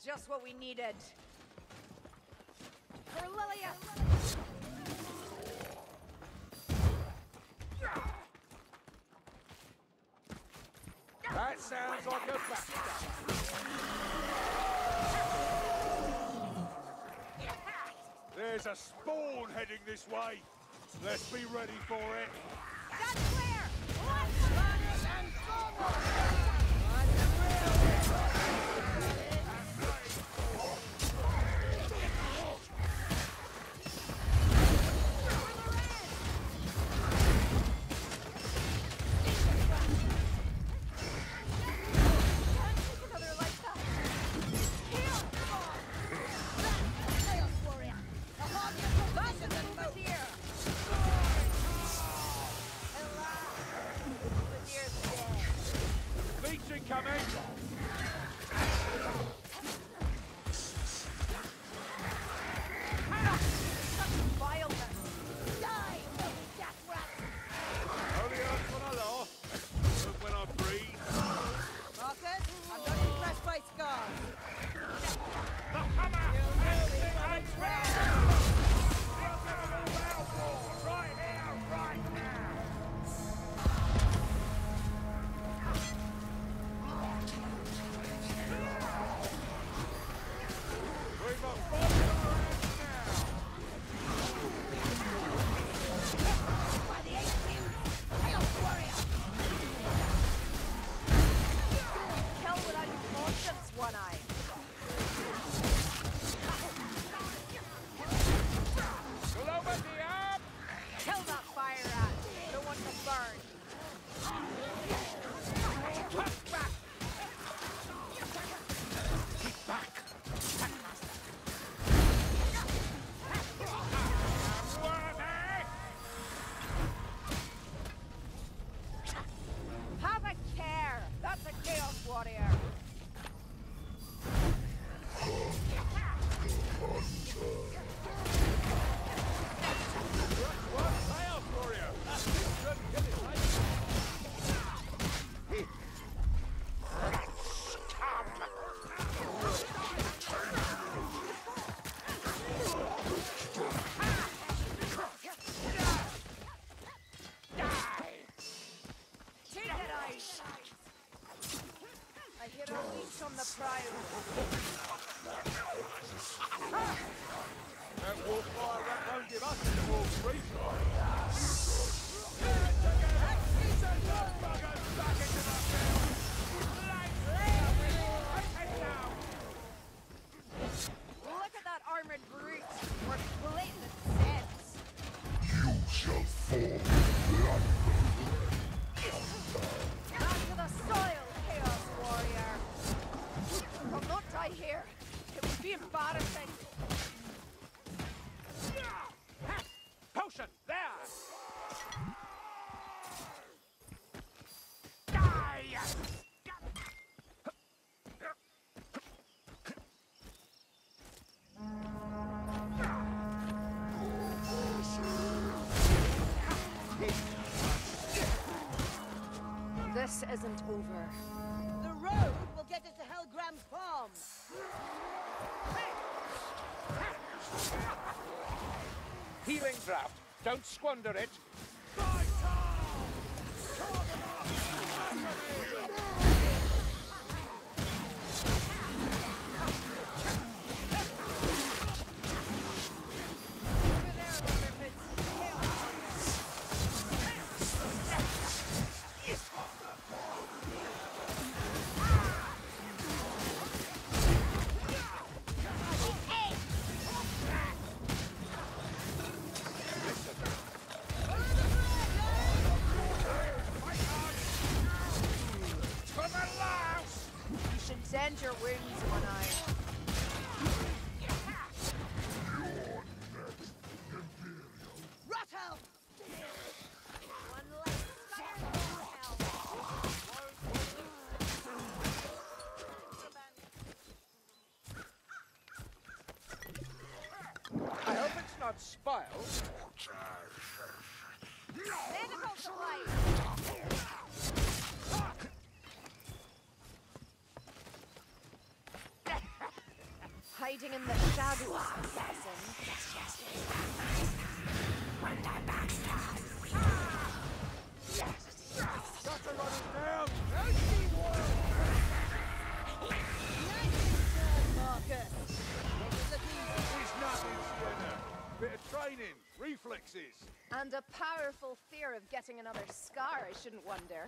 Just what we needed. For Lilia! That sounds like a backstab. There's a spawn heading this way. Let's be ready for it. That's clear! Runners and forward! This isn't over. The road will get us to Helgram's farm. Healing draft. Don't squander it. Send your wounds when I... Rothel! I hope it's not spoiled. Medical supplies! hiding in the shadows, assassin. Got to run him down! Marcus. He's nothing, Sienna. Bit of training, reflexes. And a powerful fear of getting another scar, I shouldn't wonder.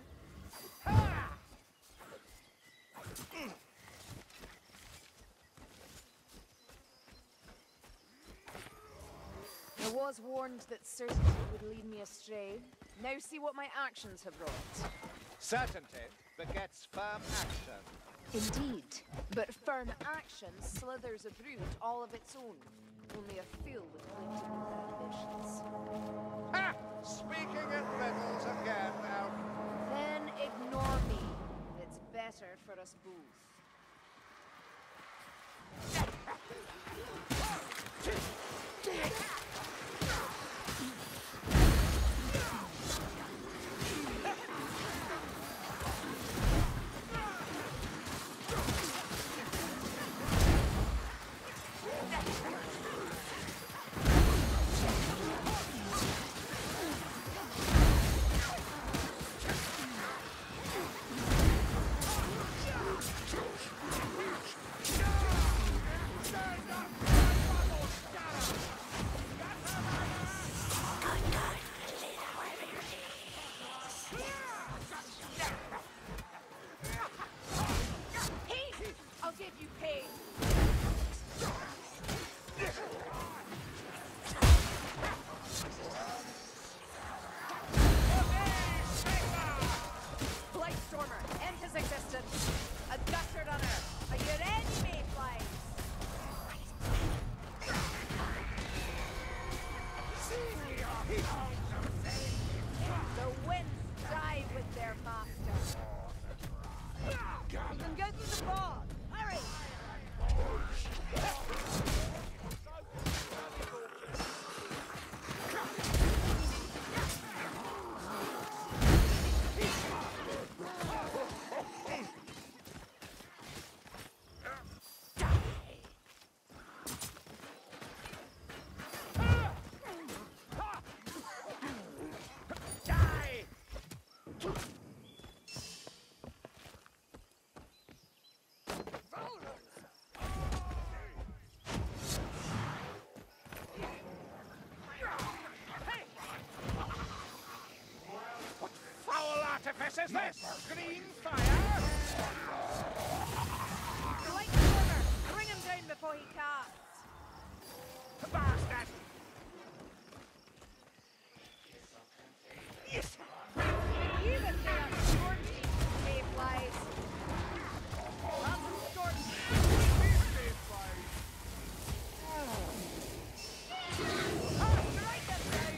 I was warned that certainty would lead me astray. Now see what my actions have wrought. Certainty begets firm action. Indeed. But firm action slithers a brood all of its own. Only a fool would cling to new ambitions. Ha! Speaking in riddles again, Elf. Then ignore me. It's better for us both. I'll give you pain. Blightstormer, end his existence. A dastard on earth. Are you ready, Mayflies? The winds dive with their master. You can go through the fog. Hurry! Foul artifice is this? Green fire? Blightstormer, bring him down before he casts. Bastard! Yes! You would say a storm team, Mayflies. Lots of storm strike them down!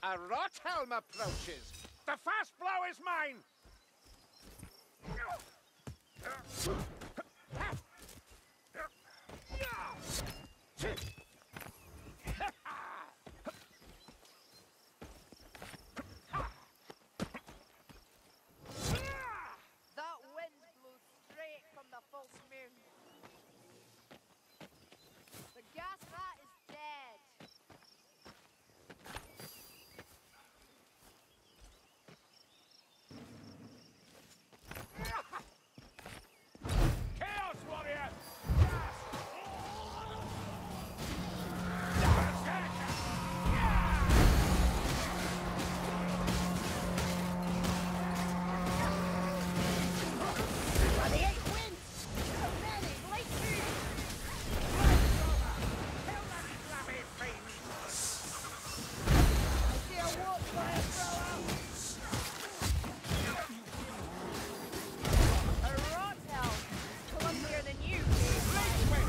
A Rothelm approaches. The fast blow is mine. That wind blows straight from the false moon. The gas rat is dead. Chaos warrior! By the 8 winds! So many! Blake through! I see a warp fire throw out! A Rothel. Clumsier than you, Dave.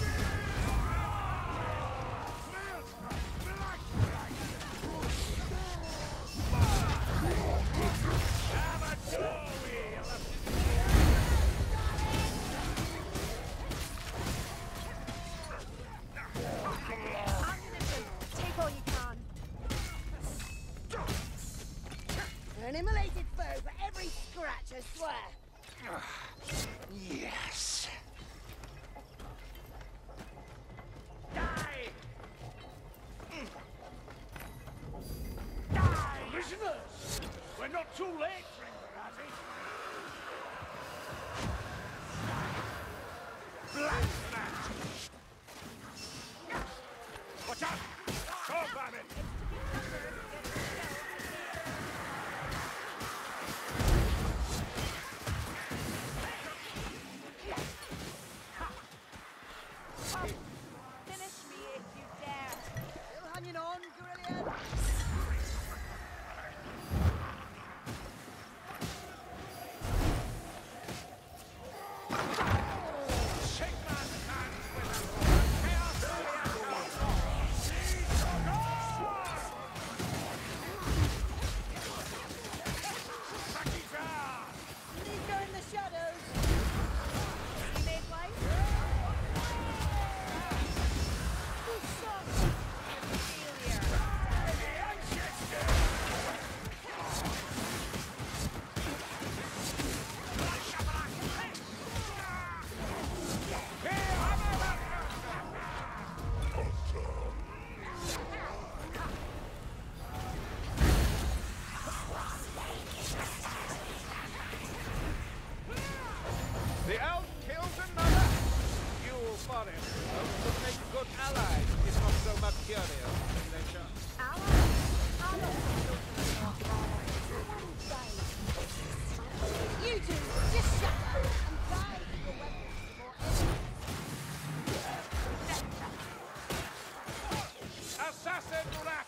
Ammunition. Take all you can. An immolated foe for every scratch, I swear! Yes. Die! Die! Prisoners! We're not too late, Ringarati. Black man! Watch out! Sword bandit! Finish me if you dare. Still hanging on, Guerrilla? Shake man's hands with a chaos Please go in the shadows! You made life? Who sucks? Failure. The elf kills another. Fuel forest. Those would make good allies, if not so much curious in nature. You two, just shut up and buy your weapons before Assassin rat!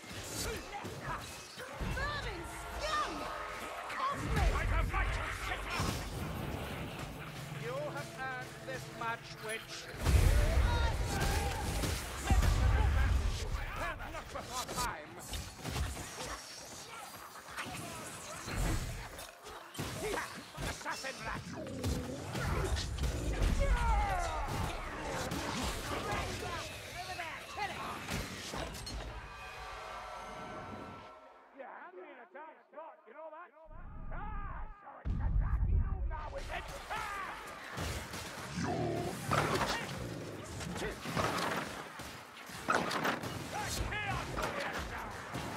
Vermin scum! Off me! I have right to sit up! You have earned this much, witch. Not before time. Assassin rat! Yeah, hand me an attack, Scott, you know that? Ah, so it's Kentucky move now, is it? Ah! The chaos warrior now!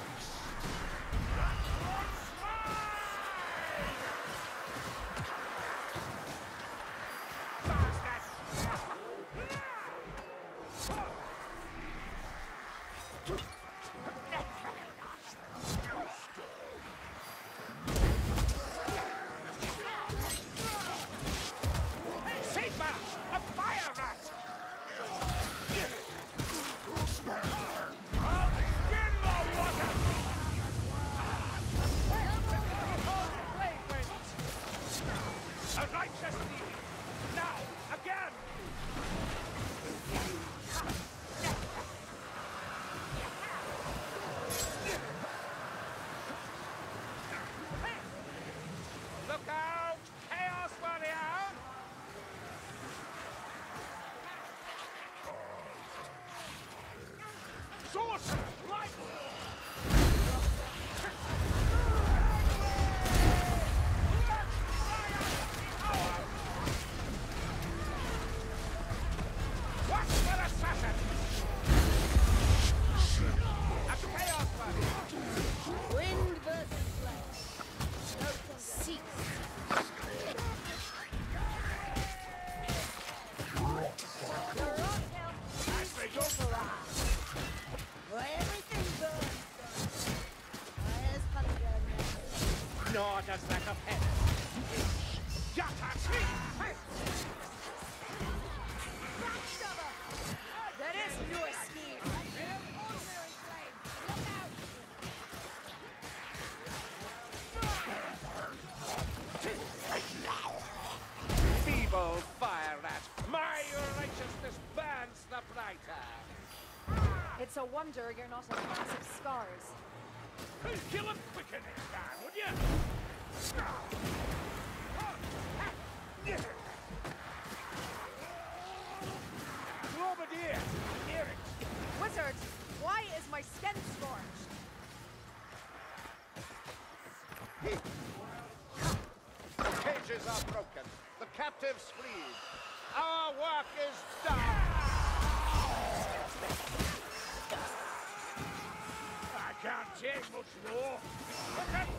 Sigma! A fire rat! I'll skin the water! Blade winds! A righteous deed! Now, again! Sorcerer! Light! Watch for assassin! A chaos bunny! Wind versus flame. No can cease. The rock helps Nicely done. for everything burns. Fires thunder now. Nor does that of heaven. Yata! There is no escape. Ordinary flame. Look out! Feeble fire rat. My righteousness burns the brighter. It's a wonder you're not a massive scars. Kill him quicker next time, would you? Globadier! Hear it! Wizard, why is my skin scorched? The cages are broken. The captives flee. Our work is done. I can't take much more. Look at